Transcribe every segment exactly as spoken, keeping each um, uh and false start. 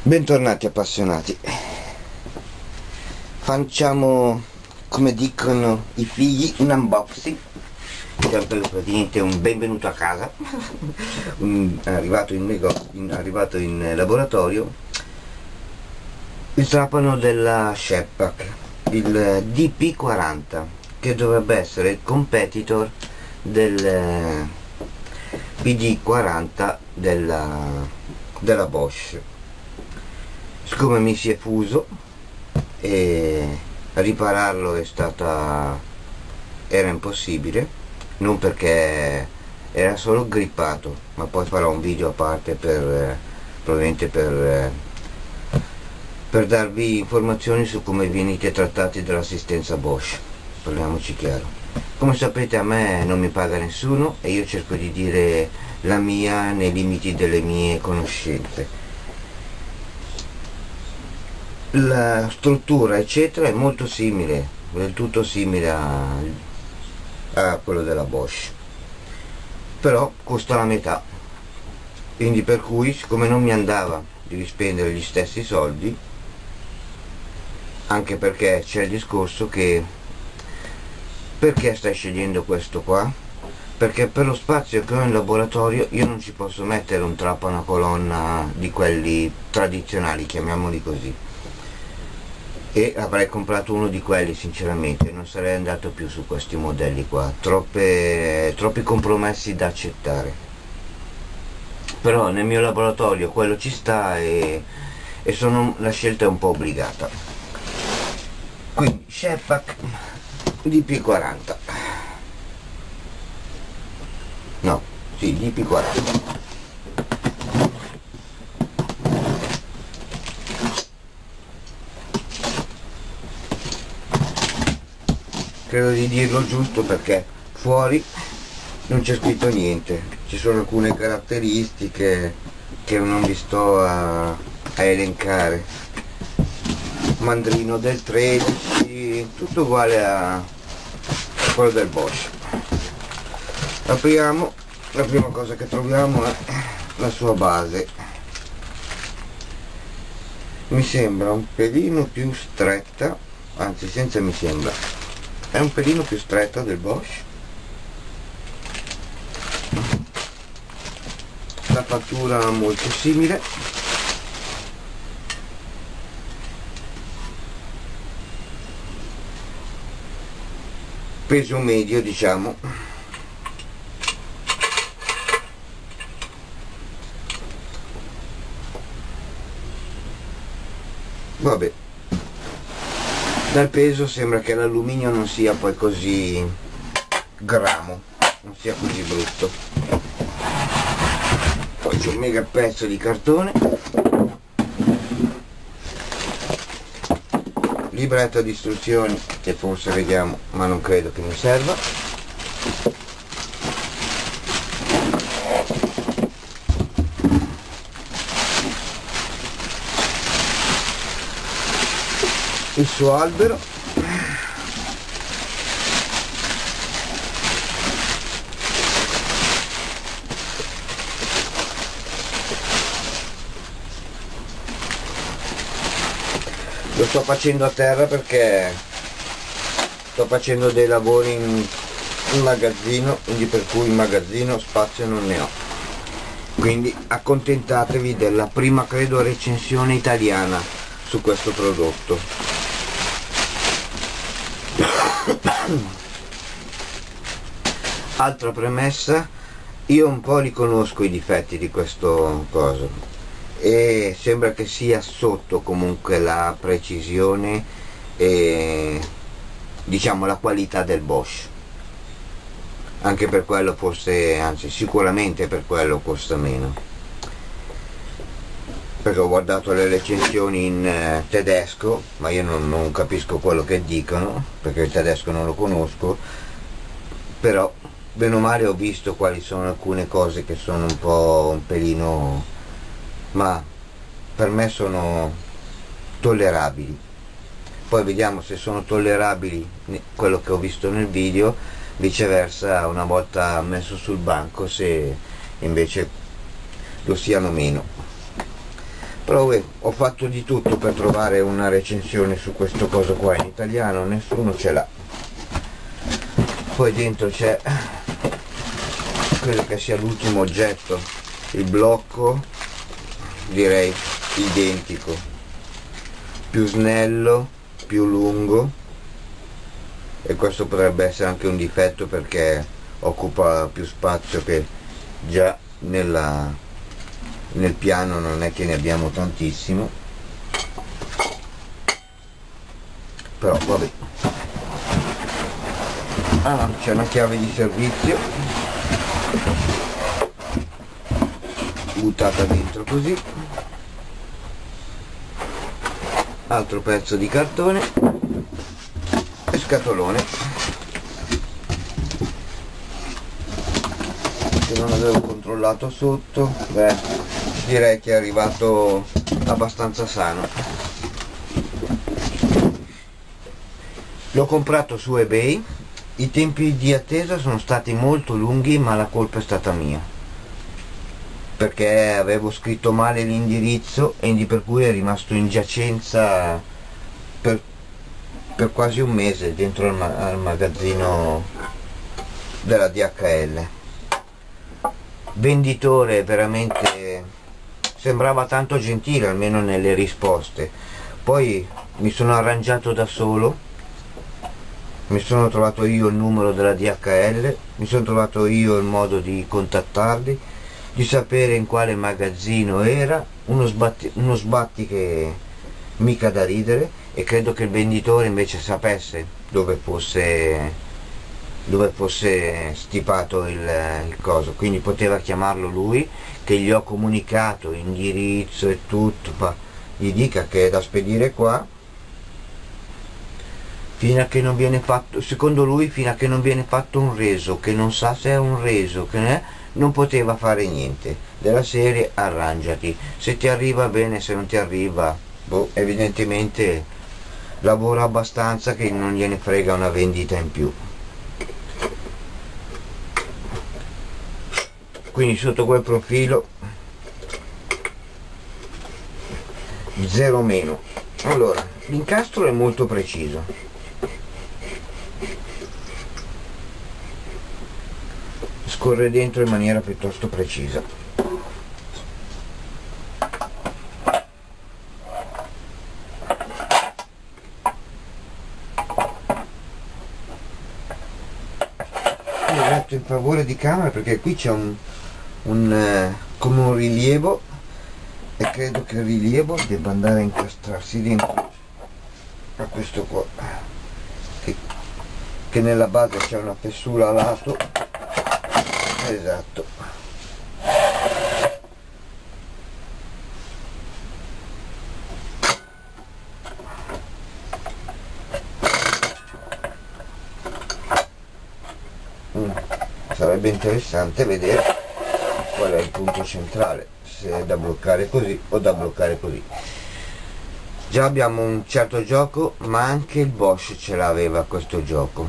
Bentornati appassionati. Facciamo, come dicono i figli, un unboxing. Sempre praticamente un benvenuto a casa. un, è arrivato in negozio, in, arrivato in laboratorio il trapano della Shepak, il D P quaranta, che dovrebbe essere il competitor del P D quaranta della, della Bosch. Siccome mi si è fuso e ripararlo è stata era impossibile, non perché era solo grippato, ma poi farò un video a parte per probabilmente per per darvi informazioni su come venite trattati dall'assistenza Bosch. Parliamoci chiaro. Come sapete, a me non mi paga nessuno e io cerco di dire la mia nei limiti delle mie conoscenze. La struttura eccetera è molto simile, del tutto simile a, a quello della Bosch, però costa la metà, quindi per cui, siccome non mi andava di spendere gli stessi soldi, anche perché c'è il discorso che perché stai scegliendo questo qua? Perché per lo spazio che ho in laboratorio io non ci posso mettere un trapano a colonna di quelli tradizionali, chiamiamoli così, e avrei comprato uno di quelli sinceramente, non sarei andato più su questi modelli qua, troppe, troppi compromessi da accettare. Però nel mio laboratorio quello ci sta e, e sono, la scelta è un po' obbligata. Quindi Shepak D P quaranta, no, sì, D P quaranta. Credo di dirlo giusto perché fuori non c'è scritto niente, ci sono alcune caratteristiche che non vi sto a, a elencare. Mandrino del tredici, tutto uguale a quello del Bosch. Apriamo, la prima cosa che troviamo è la sua base. Mi sembra un pelino più stretta, anzi senza mi sembra, è un pelino più stretta del Bosch. La fattura molto simile, peso medio diciamo, vabbè, dal peso sembra che l'alluminio non sia poi così gramo, non sia così brutto. Poi c'è un mega pezzo di cartone, libretto di istruzioni che forse vediamo, ma non credo che mi serva. Il suo albero, lo sto facendo a terra perché sto facendo dei lavori in, in magazzino, quindi per cui in magazzino spazio non ne ho, quindi accontentatevi della prima, credo, recensione italiana su questo prodotto. Altra premessa, io un po' riconosco i difetti di questo coso e sembra che sia sotto comunque la precisione e diciamo la qualità del Bosch, anche per quello forse, anzi sicuramente per quello costa meno, perché ho guardato le recensioni in eh, tedesco, ma io non, non capisco quello che dicono perché il tedesco non lo conosco, però bene o male ho visto quali sono alcune cose che sono un po' un pelino, ma per me sono tollerabili. Poi vediamo se sono tollerabili quello che ho visto nel video, viceversa una volta messo sul banco se invece lo siano meno. Però uè, ho fatto di tutto per trovare una recensione su questo coso qua, in italiano nessuno ce l'ha. Poi dentro c'è, credo che sia l'ultimo oggetto, il blocco, direi identico, più snello, più lungo, e questo potrebbe essere anche un difetto perché occupa più spazio, che già nella nel piano non è che ne abbiamo tantissimo, però vabbè. Ah, c'è una chiave di servizio buttata dentro così, altro pezzo di cartone e scatolone che non avevo controllato sotto. Beh, direi che è arrivato abbastanza sano. L'ho comprato su eBay, i tempi di attesa sono stati molto lunghi, ma la colpa è stata mia perché avevo scritto male l'indirizzo e di per cui è rimasto in giacenza per, per quasi un mese dentro al, ma al magazzino della D H L. Venditore veramente sembrava tanto gentile, almeno nelle risposte. Poi mi sono arrangiato da solo, mi sono trovato io il numero della D H L, mi sono trovato io il modo di contattarli, di sapere in quale magazzino era, uno sbatti, uno sbatti che mica da ridere, e credo che il venditore invece sapesse dove fosse dove fosse stipato il, il coso, quindi poteva chiamarlo lui, che gli ho comunicato indirizzo e tutto, ma gli dica che è da spedire qua, fino a che non viene fatto, secondo lui, fino a che non viene fatto un reso, che non sa se è un reso, che è, non poteva fare niente, della serie arrangiati, se ti arriva bene, se non ti arriva, boh, evidentemente lavora abbastanza che non gliene frega una vendita in più. Quindi sotto quel profilo zero meno. Allora, l'incastro è molto preciso, scorre dentro in maniera piuttosto precisa. Io ho detto in favore di camera perché qui c'è un Un, eh, come un rilievo, e credo che il rilievo debba andare a incastrarsi dentro a questo qua, che, che nella base c'è una fessura a lato, esatto. Mm. Sarebbe interessante vedere qual è il punto centrale, se è da bloccare così o da bloccare così. Già abbiamo un certo gioco, ma anche il Bosch ce l'aveva questo gioco,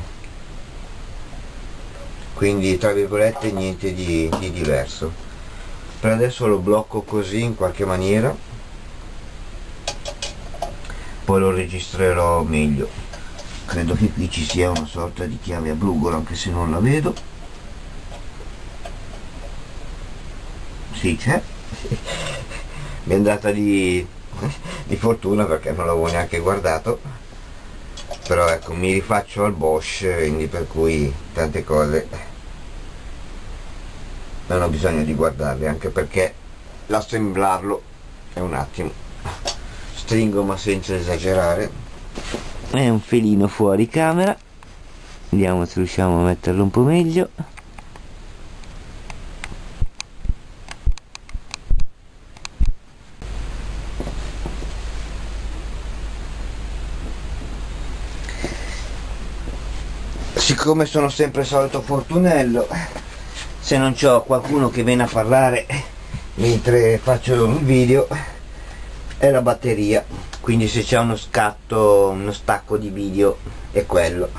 quindi tra virgolette niente di, di diverso. Per adesso lo blocco così in qualche maniera, poi lo registrerò meglio. Credo che qui ci sia una sorta di chiave a brugolo, anche se non la vedo. Sì, c'è. Mi è andata di, di fortuna perché non l'avevo neanche guardato, però ecco, mi rifaccio al Bosch, quindi per cui tante cose non ho bisogno di guardarle, anche perché l'assemblarlo è un attimo. Stringo ma senza esagerare. È un felino fuori camera, vediamo se riusciamo a metterlo un po' meglio. Siccome sono sempre il solito fortunello, se non c'ho qualcuno che viene a parlare mentre faccio il video, è la batteria, quindi se c'è uno scatto, uno stacco di video è quello,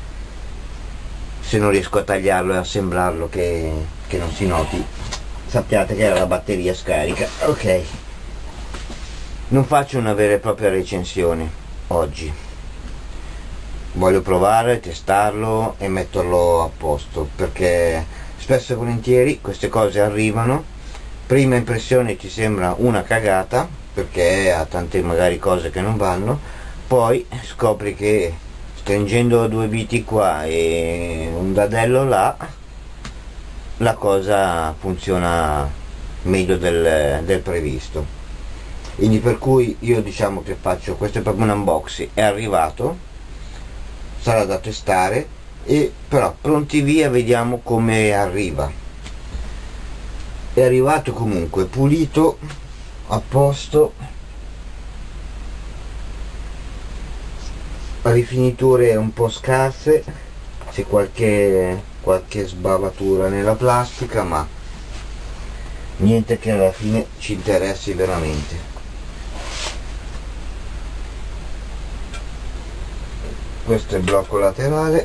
se non riesco a tagliarlo e assemblarlo che, che non si noti, sappiate che era la batteria scarica. Ok, Non faccio una vera e propria recensione oggi, voglio provare, testarlo e metterlo a posto, perché spesso e volentieri queste cose arrivano, prima impressione ti sembra una cagata perché ha tante magari cose che non vanno, poi scopri che stringendo due viti qua e un dadello là la cosa funziona meglio del, del previsto. Quindi per cui io diciamo che faccio, questo è proprio un unboxing, è arrivato, sarà da testare, e però pronti via, vediamo come arriva. È arrivato comunque pulito, a posto, rifiniture un po' scarse, c'è qualche, qualche sbavatura nella plastica, ma niente che alla fine ci interessi veramente. Questo è il blocco laterale,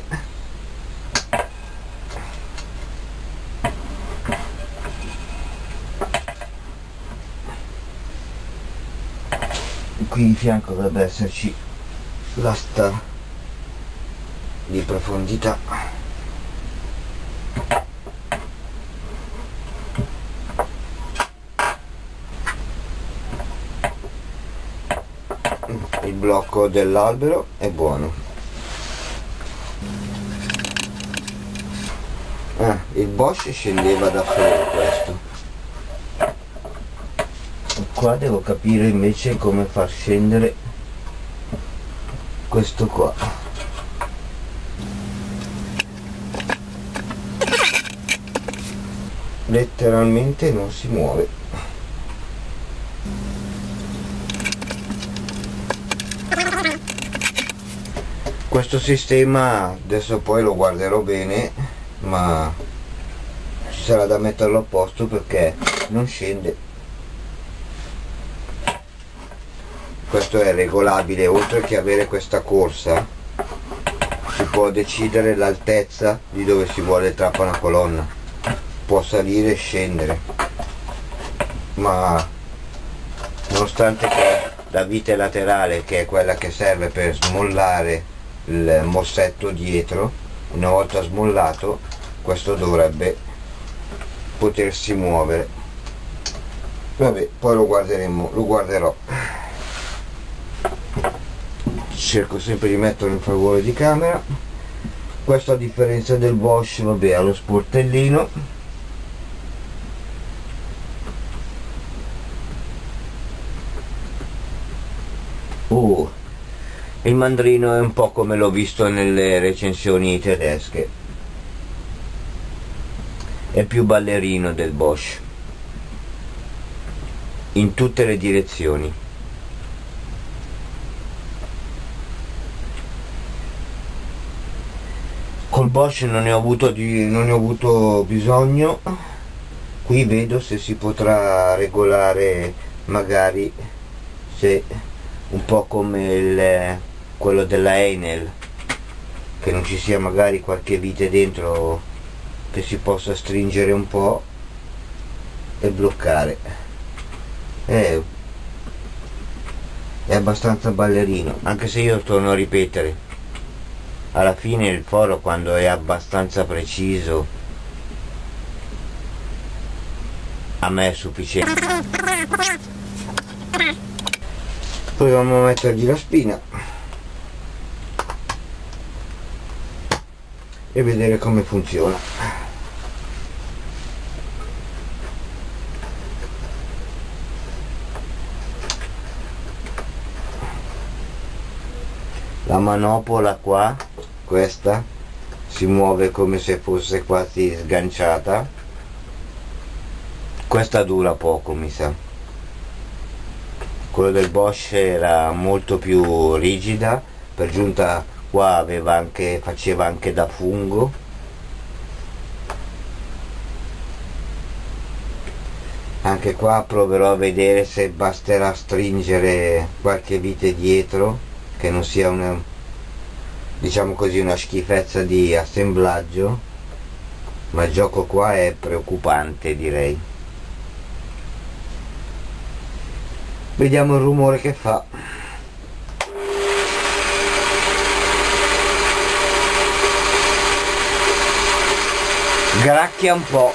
qui di fianco dovrebbe esserci l'asta di profondità, il blocco dell'albero è buono. Ah, il Bosch scendeva da solo questo, e qua devo capire invece come far scendere questo qua. Letteralmente non si muove. Questo sistema adesso poi lo guarderò bene, ma ci sarà da metterlo a posto perché non scende. Questo è regolabile, oltre che avere questa corsa si può decidere l'altezza di dove si vuole trappa una colonna, può salire e scendere, ma nonostante che la vite laterale, che è quella che serve per smollare il morsetto dietro, una volta smollato questo dovrebbe potersi muovere. Vabbè, poi lo guarderemo, lo guarderò. Cerco sempre di metterlo in favore di camera. Questo, a differenza del Bosch, vabbè, ha lo sportellino, uh, il mandrino è un po' come l'ho visto nelle recensioni tedesche, è più ballerino del Bosch in tutte le direzioni. Col Bosch non ne ho avuto, di, non ne ho avuto bisogno. Qui vedo se si potrà regolare, magari, se un po' come il, quello della Enel, che non ci sia magari qualche vite dentro che si possa stringere un po' e bloccare. È, è abbastanza ballerino, anche se io torno a ripetere, alla fine il foro, quando è abbastanza preciso, a me è sufficiente. Proviamo a mettergli la spina e vedere come funziona. La manopola qua, questa, si muove come se fosse quasi sganciata. Questa dura poco, mi sa. Quello del Bosch era molto più rigida, per giunta qua aveva anche, faceva anche da fungo. Anche qua proverò a vedere se basterà stringere qualche vite dietro, che non sia una, diciamo così, una schifezza di assemblaggio, ma il gioco qua è preoccupante, direi. Vediamo il rumore che fa. Gracchia un po'.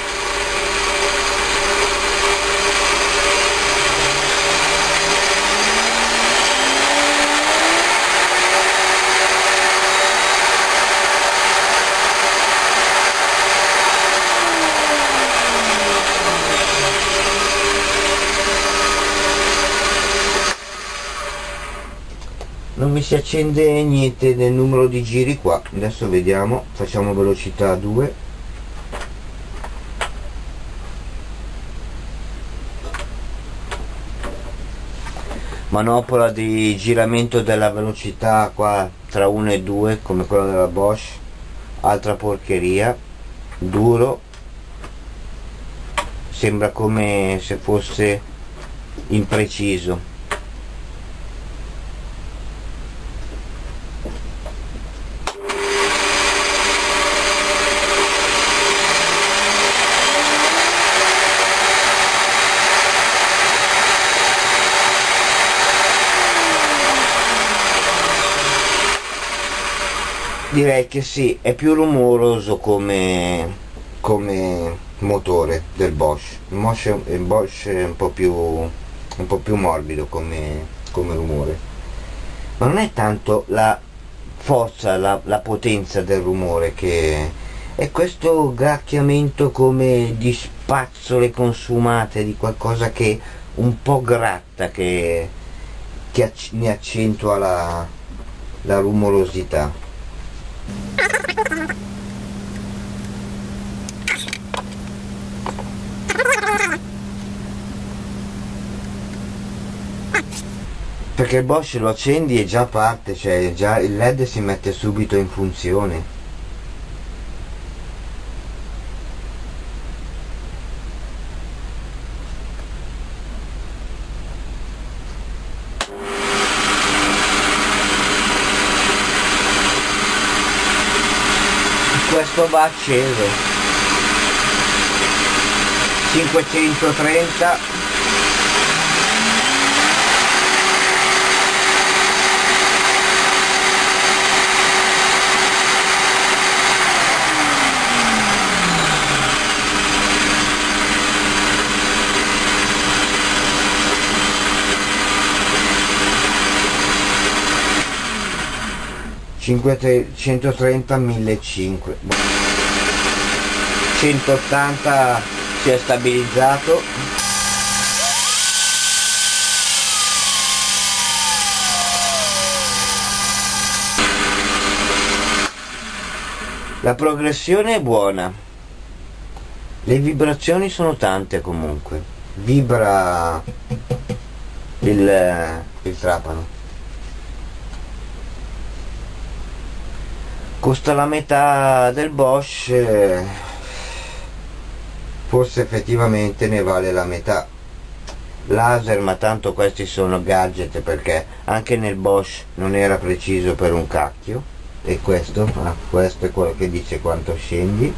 Non mi si accende niente nel numero di giri qua. Adesso vediamo, facciamo velocità due. Manopola di giramento della velocità qua tra uno e due come quella della Bosch, altra porcheria, duro, sembra come se fosse impreciso. Direi che sì, è più rumoroso come, come motore del Bosch. Il Bosch, è, il Bosch è un po' più, un po' più morbido come, come rumore, ma non è tanto la forza, la, la potenza del rumore, che è questo gracchiamento come di spazzole consumate, di qualcosa che un po' gratta, che, che ne accentua la, la rumorosità. Perché il Bosch lo accendi e già parte, cioè già il led si mette subito in funzione. Questo va acceso. cinquecentotrenta. cinquecentotrenta millecinquecento, centottanta si è stabilizzato. La progressione è buona, le vibrazioni sono tante, comunque vibra il, il trapano. Costa la metà del Bosch, forse effettivamente ne vale la metà. Laser, ma tanto questi sono gadget, perché anche nel Bosch non era preciso per un cacchio. E questo, ah, questo è quello che dice quanto scendi.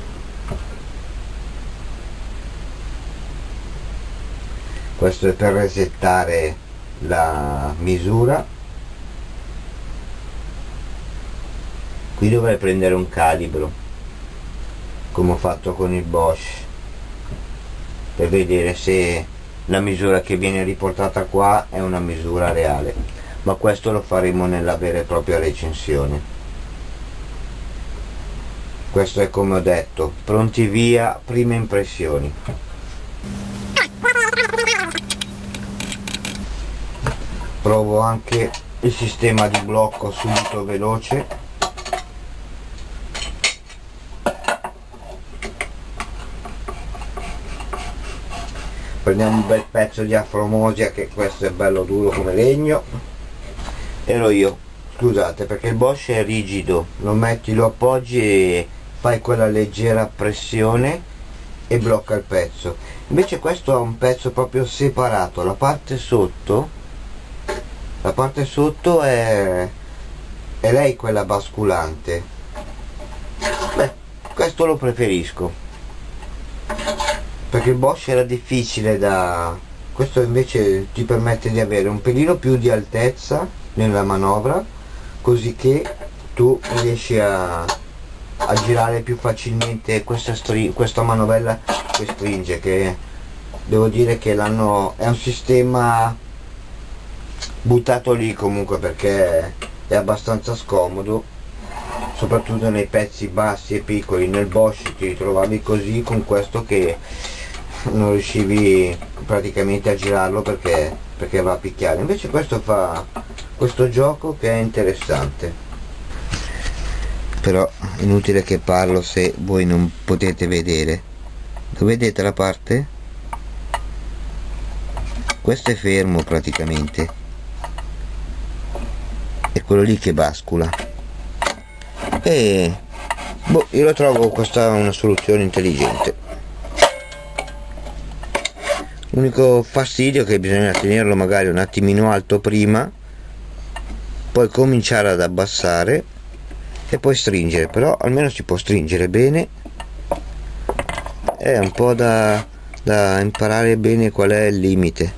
Questo è per resettare la misura. Qui dovrei prendere un calibro, come ho fatto con il Bosch, per vedere se la misura che viene riportata qua è una misura reale, ma questo lo faremo nella vera e propria recensione. Questo è, come ho detto, pronti via, prime impressioni. Provo anche il sistema di blocco subito veloce. Prendiamo un bel pezzo di afromosia, che questo è bello duro come legno. Ero io, scusate, perché il Bosch è rigido, lo metti, lo appoggi e fai quella leggera pressione e blocca il pezzo. Invece questo ha un pezzo proprio separato, la parte sotto, la parte sotto è, è lei quella basculante. Beh, questo lo preferisco, perché il Bosch era difficile da, questo invece ti permette di avere un pelino più di altezza nella manovra, così che tu riesci a, a girare più facilmente questa, questa manovella che stringe, che devo dire che l'hanno, è un sistema buttato lì comunque, perché è abbastanza scomodo, soprattutto nei pezzi bassi e piccoli. Nel Bosch ti ritrovavi così con questo che non riuscivi praticamente a girarlo perché, perché va a picchiare. Invece questo fa questo gioco che è interessante. Però inutile che parlo se voi non potete vedere. Lo vedete la parte? Questo è fermo praticamente, è quello lì che bascula. E boh, io lo trovo questa una soluzione intelligente. L'unico fastidio è che bisogna tenerlo magari un attimino alto prima, poi cominciare ad abbassare e poi stringere, però almeno si può stringere bene. È un po' da, da imparare bene qual è il limite.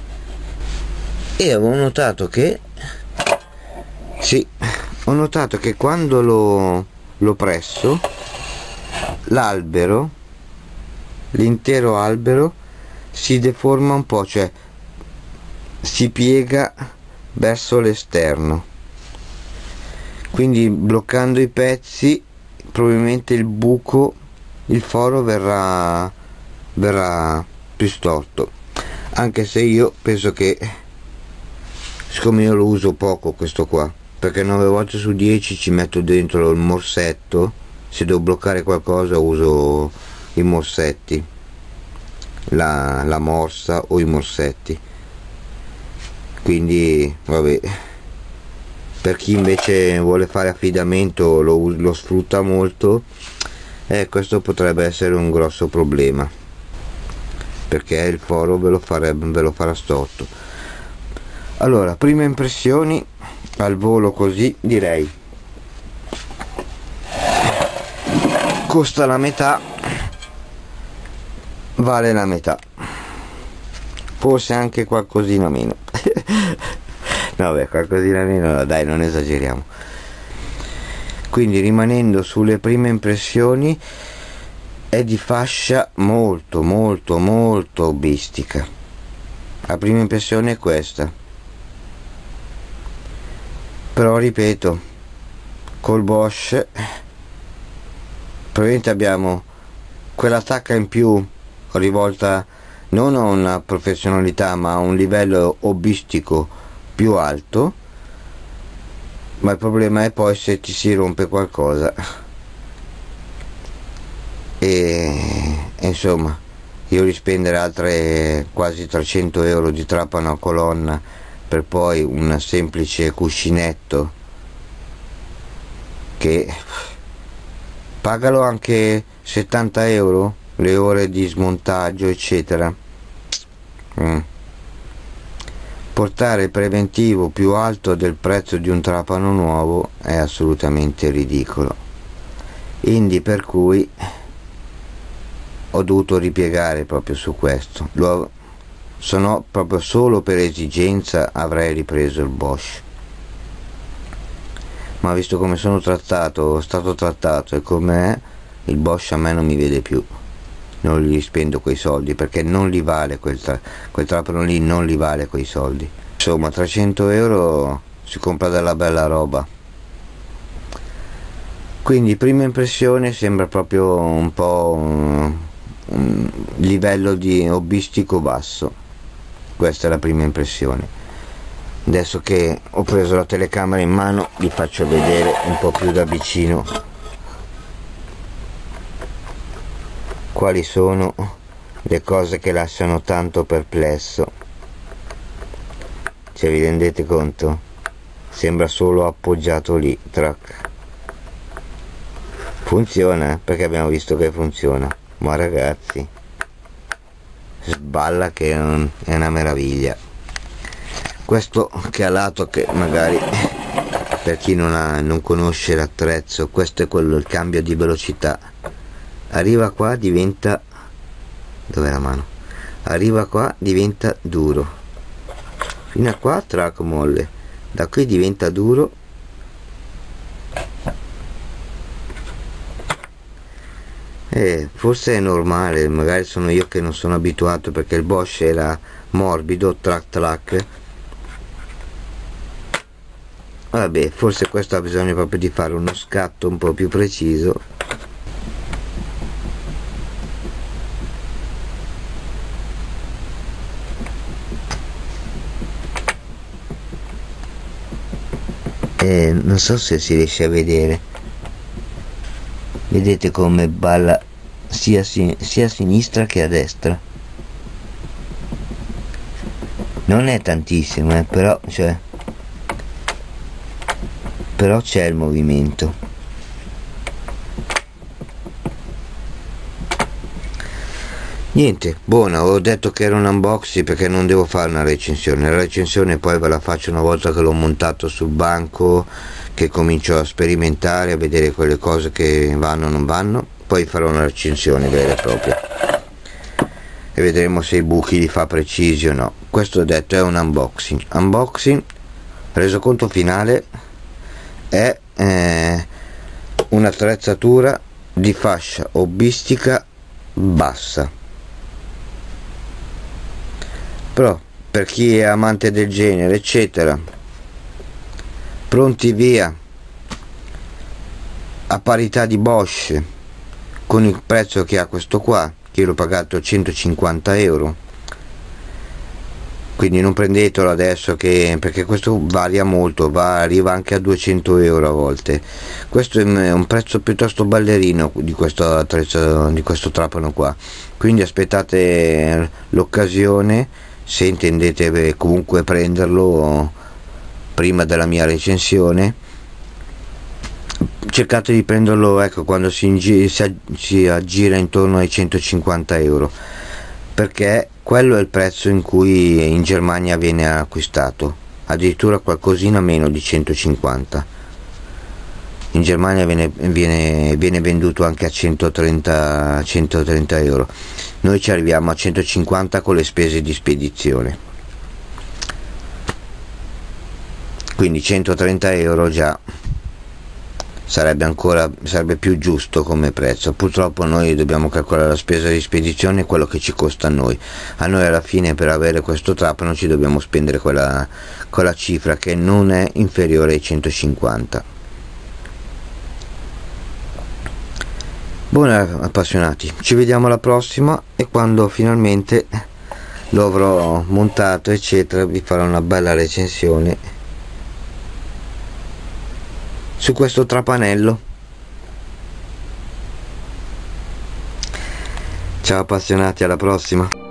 E avevo notato che sì, ho notato che quando lo, lo presso, l'albero, l'intero albero si deforma un po', cioè si piega verso l'esterno, quindi bloccando i pezzi probabilmente il buco, il foro verrà verrà più storto, anche se io penso che, siccome io lo uso poco questo qua, perché nove volte su dieci ci metto dentro il morsetto, se devo bloccare qualcosa uso i morsetti, la, la morsa o i morsetti, quindi vabbè. Per chi invece vuole fare affidamento, lo, lo sfrutta molto, eh, questo potrebbe essere un grosso problema, perché il foro ve lo, farebbe, ve lo farà storto. Allora, prime impressioni al volo così, direi costa la metà, vale la metà, forse anche qualcosina meno. No, beh, qualcosina meno, dai, non esageriamo. Quindi, rimanendo sulle prime impressioni, è di fascia molto molto molto hobbistica. La prima impressione è questa, però ripeto, col Bosch probabilmente abbiamo quella tacca in più rivolta non a una professionalità ma a un livello hobbistico più alto, ma il problema è poi se ti si rompe qualcosa e, e insomma, io rispendere altre quasi trecento euro di trapano a colonna per poi un semplice cuscinetto che pagalo anche settanta euro le ore di smontaggio eccetera. mm. Portare il preventivo più alto del prezzo di un trapano nuovo è assolutamente ridicolo, quindi per cui ho dovuto ripiegare proprio su questo. Lo, sono proprio solo per esigenza avrei ripreso il Bosch, ma visto come sono trattato, stato trattato e com'è, il Bosch a me non mi vede più, non gli spendo quei soldi perché non li vale, quel, tra quel trapano lì non li vale quei soldi. Insomma, trecento euro si compra della bella roba. Quindi prima impressione sembra proprio un po' un, un livello di hobbistico basso. Questa è la prima impressione. Adesso che ho preso la telecamera in mano vi faccio vedere un po' più da vicino quali sono le cose che lasciano tanto perplesso. Cioè, vi rendete conto? Sembra solo appoggiato lì, track. Funziona, perché abbiamo visto che funziona, ma ragazzi, sballa che è, un, è una meraviglia. Questo che a lato, che magari per chi non, ha, non conosce l'attrezzo, questo è quello, il cambio di velocità. Arriva qua, diventa, dov'è la mano? arriva qua, diventa duro, fino a qua track molle, da qui diventa duro, e forse è normale, magari sono io che non sono abituato, perché il Bosch era morbido, track track. Vabbè, forse questo ha bisogno proprio di fare uno scatto un po' più preciso. E non so se si riesce a vedere, vedete come balla sia, sia a sinistra che a destra, non è tantissimo, eh, però cioè però c'è il movimento. Niente, buona, ho detto che era un unboxing perché non devo fare una recensione, la recensione poi ve la faccio una volta che l'ho montato sul banco, che comincio a sperimentare, a vedere quelle cose che vanno o non vanno, poi farò una recensione vera e propria e vedremo se i buchi li fa precisi o no. Questo ho detto è un unboxing. Unboxing, resoconto finale è eh, un'attrezzatura di fascia hobbistica bassa, però per chi è amante del genere eccetera, pronti via a parità di Bosch, con il prezzo che ha questo qua, che l'ho pagato centocinquanta euro, quindi non prendetelo adesso, che perché questo varia molto, va, arriva anche a duecento euro a volte. Questo è un prezzo piuttosto ballerino di questo attrezzo, di questo trapano qua, quindi aspettate l'occasione, se intendete comunque prenderlo prima della mia recensione. Cercate di prenderlo, ecco, quando si, si, si aggira intorno ai centocinquanta euro, perché quello è il prezzo in cui in Germania viene acquistato, addirittura qualcosina meno di centocinquanta. In Germania viene, viene, viene venduto anche a centotrenta euro, noi ci arriviamo a centocinquanta con le spese di spedizione, quindi centotrenta euro già sarebbe ancora sarebbe più giusto come prezzo. Purtroppo noi dobbiamo calcolare la spesa di spedizione e quello che ci costa a noi a noi alla fine, per avere questo trapano ci dobbiamo spendere quella, quella cifra che non è inferiore ai centocinquanta. Buona appassionati, ci vediamo alla prossima, e quando finalmente lo avrò montato eccetera vi farò una bella recensione su questo trapanello. Ciao appassionati, alla prossima.